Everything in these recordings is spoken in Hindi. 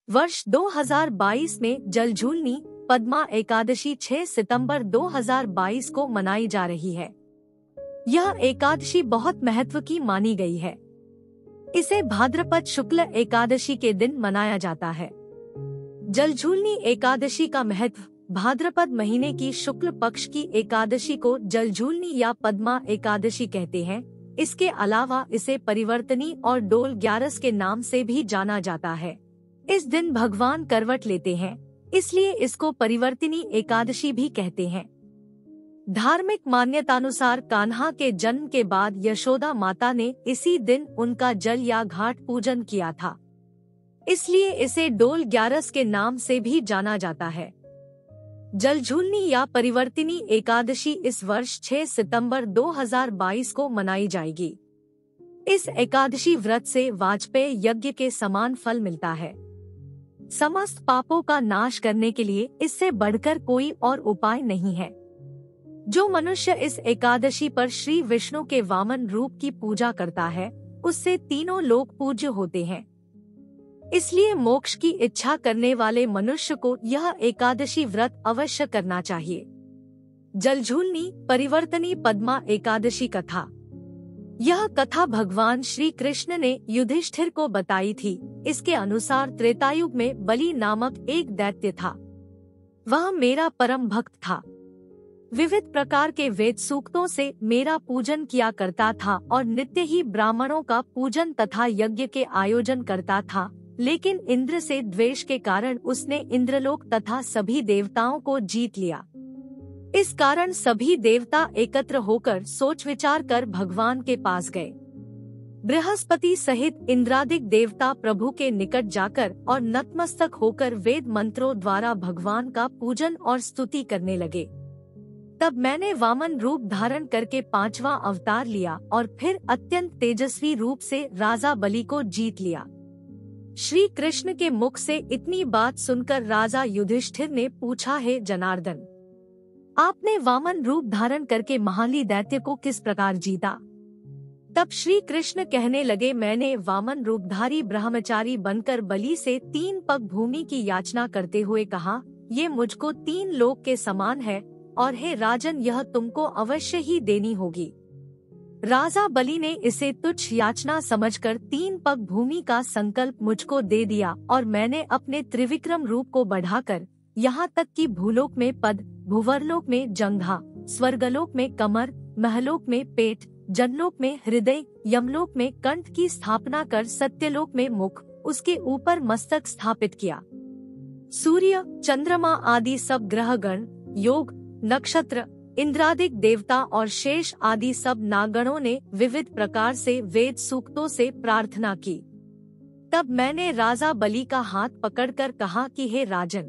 वर्ष 2022 में जलझूलनी पद्मा एकादशी 6 सितंबर 2022 को मनाई जा रही है। यह एकादशी बहुत महत्व की मानी गई है। इसे भाद्रपद शुक्ल एकादशी के दिन मनाया जाता है। जलझूलनी एकादशी का महत्व: भाद्रपद महीने की शुक्ल पक्ष की एकादशी को जलझूलनी या पद्मा एकादशी कहते हैं। इसके अलावा इसे परिवर्तनी और डोल ग्यारस के नाम से भी जाना जाता है। इस दिन भगवान करवट लेते हैं, इसलिए इसको परिवर्तिनी एकादशी भी कहते हैं। धार्मिक मान्यतानुसार कान्हा के जन्म के बाद यशोदा माता ने इसी दिन उनका जल या घाट पूजन किया था, इसलिए इसे डोल ग्यारस के नाम से भी जाना जाता है। जलझूलनी या परिवर्तिनी एकादशी इस वर्ष 6 सितंबर 2022 को मनाई जाएगी। इस एकादशी व्रत से वाजपेय यज्ञ के समान फल मिलता है। समस्त पापों का नाश करने के लिए इससे बढ़कर कोई और उपाय नहीं है। जो मनुष्य इस एकादशी पर श्री विष्णु के वामन रूप की पूजा करता है, उससे तीनों लोक पूज्य होते हैं। इसलिए मोक्ष की इच्छा करने वाले मनुष्य को यह एकादशी व्रत अवश्य करना चाहिए। जलझूलनी परिवर्तनी पद्मा एकादशी कथा। यह कथा भगवान श्री कृष्ण ने युधिष्ठिर को बताई थी। इसके अनुसार त्रेतायुग में बलि नामक एक दैत्य था। वह मेरा परम भक्त था। विविध प्रकार के वेद सूक्तों से मेरा पूजन किया करता था और नित्य ही ब्राह्मणों का पूजन तथा यज्ञ के आयोजन करता था। लेकिन इंद्र से द्वेष के कारण उसने इंद्रलोक तथा सभी देवताओं को जीत लिया। इस कारण सभी देवता एकत्र होकर सोच विचार कर भगवान के पास गए। बृहस्पति सहित इंद्रादिक देवता प्रभु के निकट जाकर और नतमस्तक होकर वेद मंत्रों द्वारा भगवान का पूजन और स्तुति करने लगे। तब मैंने वामन रूप धारण करके 5वां अवतार लिया और फिर अत्यंत तेजस्वी रूप से राजा बलि को जीत लिया। श्री कृष्ण के मुख से इतनी बात सुनकर राजा युधिष्ठिर ने पूछा, हे जनार्दन, आपने वामन रूप धारण करके महाली दैत्य को किस प्रकार जीता? तब श्री कृष्ण कहने लगे, मैंने वामन रूपधारी ब्रह्मचारी बनकर बलि से 3 पग भूमि की याचना करते हुए कहा, ये मुझको 3 लोक के समान है और हे राजन, यह तुमको अवश्य ही देनी होगी। राजा बलि ने इसे तुच्छ याचना समझकर 3 पग भूमि का संकल्प मुझको दे दिया और मैंने अपने त्रिविक्रम रूप को बढ़ाकर यहाँ तक कि भूलोक में पद, भुवरलोक में जंघा, स्वर्गलोक में कमर, महलोक में पेट, जनलोक में हृदय, यमलोक में कंठ की स्थापना कर सत्यलोक में मुख, उसके ऊपर मस्तक स्थापित किया। सूर्य, चंद्रमा आदि सब ग्रहगण, योग, नक्षत्र, इंद्रादिक देवता और शेष आदि सब नागणों ने विविध प्रकार से वेद सूक्तों से प्रार्थना की। तब मैंने राजा बलि का हाथ पकड़कर कहा कि हे राजन,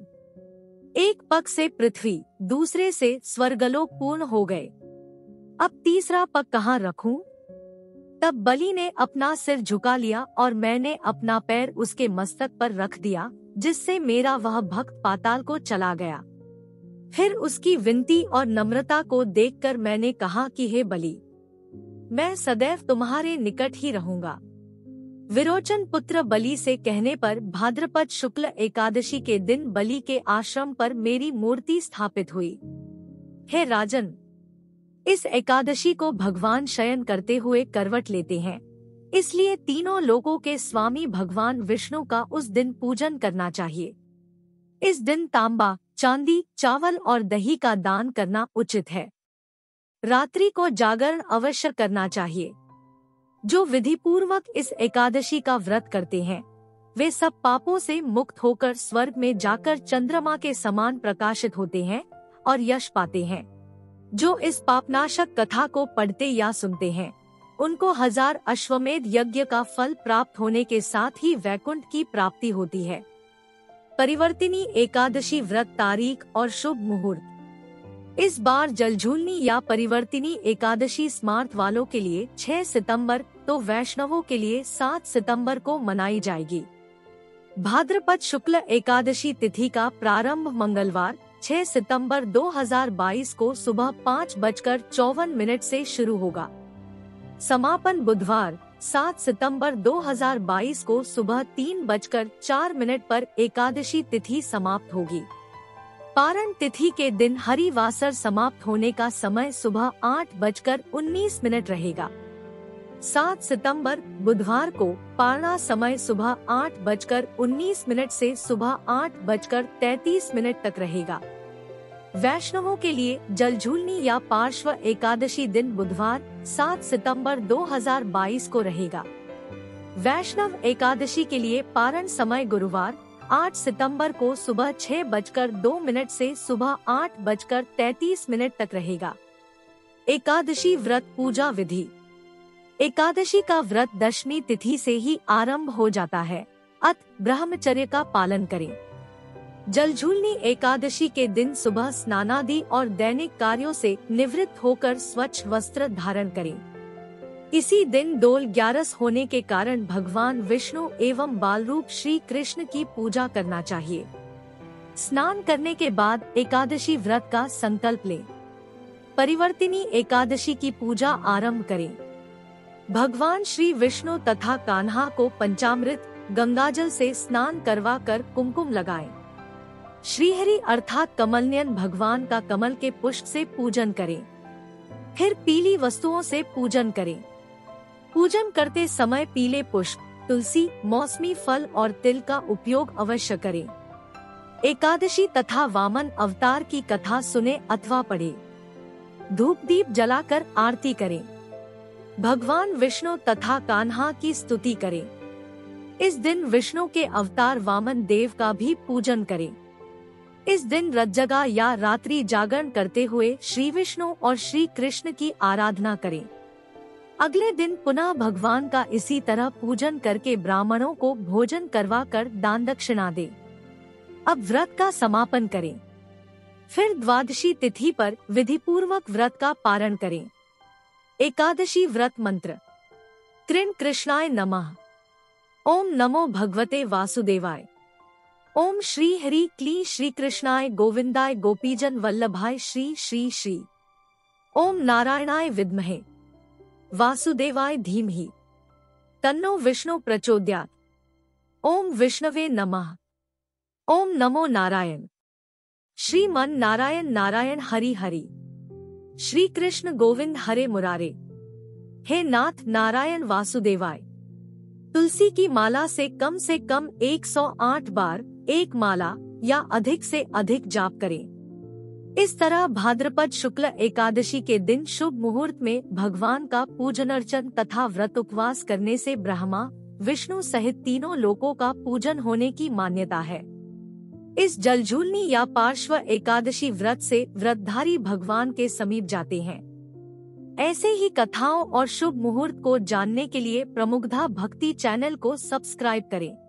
एक पग से पृथ्वी, दूसरे से स्वर्गलोक पूर्ण हो गए। अब तीसरा पग कहाँ रखूं? तब बलि ने अपना सिर झुका लिया और मैंने अपना पैर उसके मस्तक पर रख दिया, जिससे मेरा वह भक्त पाताल को चला गया। फिर उसकी विनती और नम्रता को देखकर मैंने कहा कि हे बलि, मैं सदैव तुम्हारे निकट ही रहूंगा। विरोचन पुत्र बलि से कहने पर भाद्रपद शुक्ल एकादशी के दिन बलि के आश्रम पर मेरी मूर्ति स्थापित हुई। हे राजन, इस एकादशी को भगवान शयन करते हुए करवट लेते हैं, इसलिए तीनों लोकों के स्वामी भगवान विष्णु का उस दिन पूजन करना चाहिए। इस दिन तांबा, चांदी, चावल और दही का दान करना उचित है। रात्रि को जागरण अवश्य करना चाहिए। जो विधि पूर्वक इस एकादशी का व्रत करते हैं, वे सब पापों से मुक्त होकर स्वर्ग में जाकर चंद्रमा के समान प्रकाशित होते हैं और यश पाते हैं। जो इस पापनाशक कथा को पढ़ते या सुनते हैं, उनको 1000 अश्वमेध यज्ञ का फल प्राप्त होने के साथ ही वैकुंठ की प्राप्ति होती है। परिवर्तिनी एकादशी व्रत तारीख और शुभ मुहूर्त। इस बार जलझूलनी या परिवर्तिनी एकादशी स्मार्त वालों के लिए 6 सितंबर तो वैष्णवों के लिए 7 सितंबर को मनाई जाएगी। भाद्रपद शुक्ल एकादशी तिथि का प्रारंभ मंगलवार 6 सितंबर 2022 को सुबह 5:54 से शुरू होगा। समापन बुधवार 7 सितंबर 2022 को सुबह 3:04 पर एकादशी तिथि समाप्त होगी। पारण तिथि के दिन हरिवासर समाप्त होने का समय सुबह 8:19 रहेगा। 7 सितंबर बुधवार को पारणा समय सुबह 8:19 से सुबह 8:33 तक रहेगा। वैष्णवों के लिए जलझूलनी या पार्श्व एकादशी दिन बुधवार 7 सितंबर 2022 को रहेगा। वैष्णव एकादशी के लिए पारण समय गुरुवार 8 सितंबर को सुबह 6:02 से सुबह 8:33 तक रहेगा। एकादशी व्रत पूजा विधि। एकादशी का व्रत दशमी तिथि से ही आरंभ हो जाता है, अतः ब्रह्मचर्य का पालन करें। जलझूलनी एकादशी के दिन सुबह स्नानादि और दैनिक कार्यों से निवृत्त होकर स्वच्छ वस्त्र धारण करें। इसी दिन डोल ग्यारस होने के कारण भगवान विष्णु एवं बालरूप श्री कृष्ण की पूजा करना चाहिए। स्नान करने के बाद एकादशी व्रत का संकल्प लें। परिवर्तिनी एकादशी की पूजा आरंभ करें। भगवान श्री विष्णु तथा कान्हा को पंचामृत गंगाजल से स्नान करवा कर कुमकुम लगाएं। श्रीहरि अर्थात कमलनयन भगवान का कमल के पुष्प से पूजन करें। फिर पीली वस्तुओं से पूजन करें। पूजन करते समय पीले पुष्प, तुलसी, मौसमी फल और तिल का उपयोग अवश्य करें। एकादशी तथा वामन अवतार की कथा सुने अथवा पढ़े। धूप दीप जलाकर आरती करें। भगवान विष्णु तथा कान्हा की स्तुति करें। इस दिन विष्णु के अवतार वामन देव का भी पूजन करें। इस दिन रतजगा या रात्रि जागरण करते हुए श्री विष्णु और श्री कृष्ण की आराधना करें। अगले दिन पुनः भगवान का इसी तरह पूजन करके ब्राह्मणों को भोजन करवा कर दान दक्षिणा दें। अब व्रत का समापन करें। फिर द्वादशी तिथि पर विधि पूर्वक व्रत का पारण करें। एकादशी व्रत मंत्र। कृष्ण कृष्णाय नमः। ओम नमो भगवते वासुदेवाय। ओम श्री हरि क्ली श्री कृष्णाय गोविंदाय गोपीजन वल्लभाय श्री श्री श्री। ओम नारायणाय विद्महे वासुदेवाय धीमहि तन्नो विष्णु प्रचोदयात्। ओम विष्णवे नमः। ओम नमो नारायण। श्रीमन नारायण नारायण हरि हरि। श्री कृष्ण गोविंद हरे मुरारे। हे नाथ नारायण वासुदेवाय। तुलसी की माला से कम 108 बार एक माला या अधिक से अधिक जाप करें। इस तरह भाद्रपद शुक्ल एकादशी के दिन शुभ मुहूर्त में भगवान का पूजन अर्चन तथा व्रत उपवास करने से ब्रह्मा विष्णु सहित तीनों लोकों का पूजन होने की मान्यता है। इस जलझूलनी या पार्श्व एकादशी व्रत से व्रतधारी भगवान के समीप जाते हैं। ऐसे ही कथाओं और शुभ मुहूर्त को जानने के लिए प्रमुग्धा भक्ति चैनल को सब्सक्राइब करें।